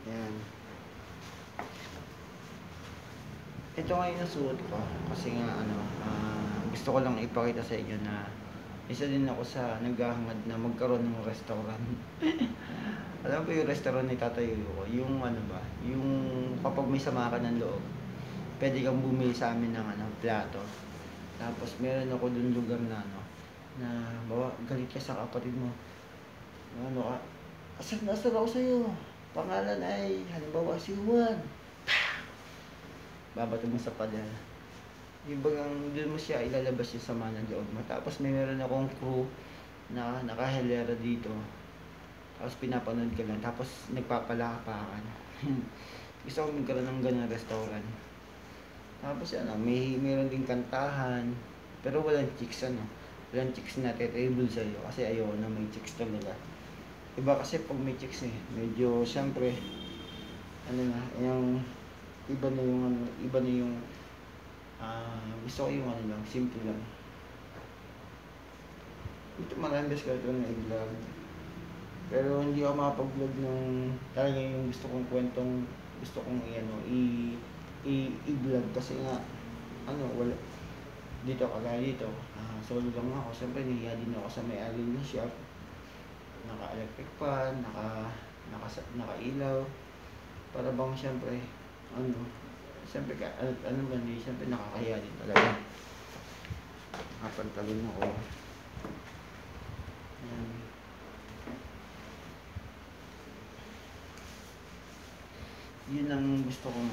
Yan. Ito nga yung nasuot ko kasi nga gusto ko lang ipakita sa inyo na isa din ako sa naghahangad na magkaroon ng restaurant. Alam ko yung restaurant ni Tatay Yuko, yung yung kapag may sama ka ng loob, pwede kang bumili sa amin ng plato. Tapos meron ako dun lugar na na bawa galit ka sa kapatid mo. Asar ako sa'yo. Pangalan ay halimbawa si Juan. Babato mo sa pader. Yung bagang doon mo siya ilalabas yung sama ng loob mo. Tapos meron akong crew na nakahelera dito. Tapos pinapanood ka lang. Tapos nagpapalapakan. Gusto ko magkaroon ng ganang restaurant. Tapos meron din kantahan. Pero walang chicks Walang chicks na table sa'yo. Kasi ayoko na may chicks talaga. Iba kasi pag may chicks medyo syempre yung iba na yung gusto ko yung lang, simple lang. Ito maraming beses ko ito na i-vlog. Pero hindi ako makapag-vlog ng talaga yung gusto kong kwentong gusto kong i-vlog kasi nga wala dito kagaya dito. Solo lang ako. Siyempre nahiya din ako sa may-ari ng shop. Naka-electric fan, naka-ilaw. Para bang siyempre siyempre siyempre nakakahiya din talaga. Nakapantalon ako. Ayan. Yun ang gusto kong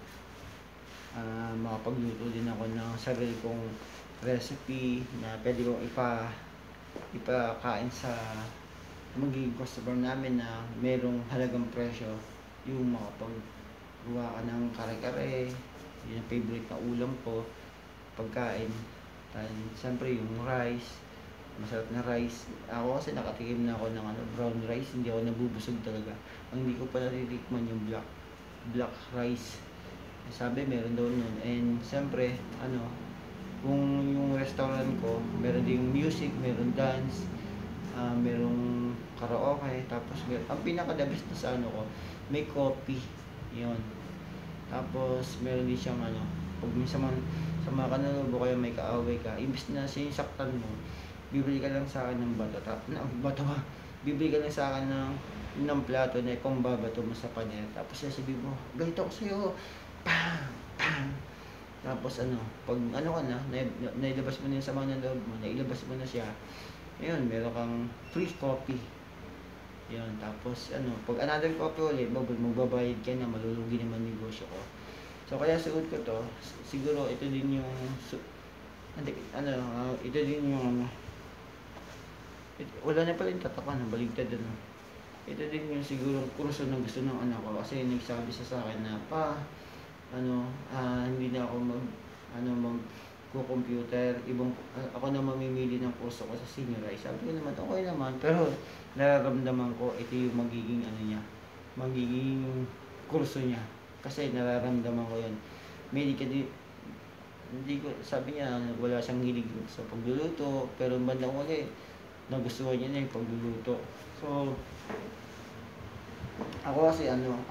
makapagluto din ako ng sarili kong recipe na pwede kong ipakain sa magiging customer namin na merong halagang presyo. Yung makapaggawa ka ng kare-kare, yun ang favorite na ulam ko, pagkain. Siyempre yung rice, masarap na rice. Ako kasi nakatikim na ako ng brown rice, hindi ako nabubusog talaga. Ang hindi ko pa natitikman yung black rice. Sabi meron daw nun. And siyempre kung yung restaurant ko meron ding music, meron dance, merong karaoke, tapos ang pinaka-the best na sa ko, may coffee, yun. Tapos meron din siyang pag minsan sama ka na o kaya may kaaway ka, imbis na sinisaktan mo, bibili ka lang sa akin ng bibili ka lang sa akin ng plato na ipangbabato mo sa pader. Tapos sasabihin mo, ganito ako sa'yo, pang, pang. Tapos pag ka na, nailabas mo na yung sama ng loob mo, nailabas mo na siya, ayun, meron kang free coffee. Yun, tapos pag another coffee ulit, magbabayad ka na, malulugi naman negosyo ko. So kaya suot ko to, siguro ito din yung ito din yung wala na pala yung tatakan, baligtad ito din yung siguro kurso na gusto ng anak ko kasi nagsabi sa akin na hindi na ako computer, ako na mamimili ng kurso ko sa senior high. Sabi ko naman, okay naman, pero nararamdaman ko ito yung magiging magiging kurso niya. Kasi nararamdaman ko yun. Hindi ko, sabi niya, wala siyang hilig sa pagluluto, pero bandang uli, nagustuhan niya na yung pagluluto. So, ako kasi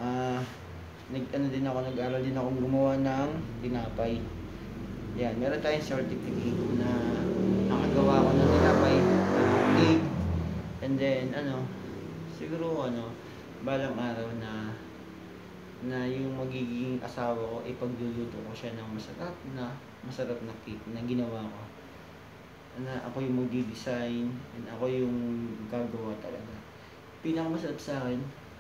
nag-aral din akong gumawa ng tinapay. Yan, meron tayong certificate na nakagawa ko ng tinapay, cake, and then siguro balang araw na yung magiging asawa ko ipagluluto ko siya ng masarap na cake na ginawa ko. Na ako yung magdi-design and ako yung gagawa talaga. Pinakamasarap sa akin,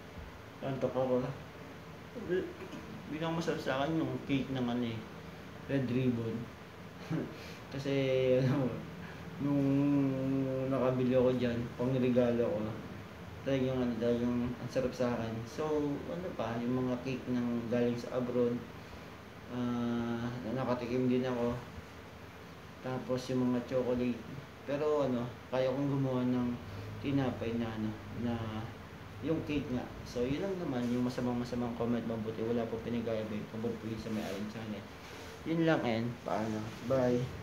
pinakamasarap sa akin yung cake ng red ribbon. Kasi nung nakabili ako dyan, pangregalo ko, talagang ang sarap sa akin. So yung mga cake ng galing sa abroad, nakatikim din ako. Tapos yung mga chocolate. Pero kaya kong gumawa ng tinapay na yung cake nga. So yun lang naman, yung masamang comment, mabuti wala po pinagaya ba yung paborito sa may ayon channel. Yun lang, and paano. Bye.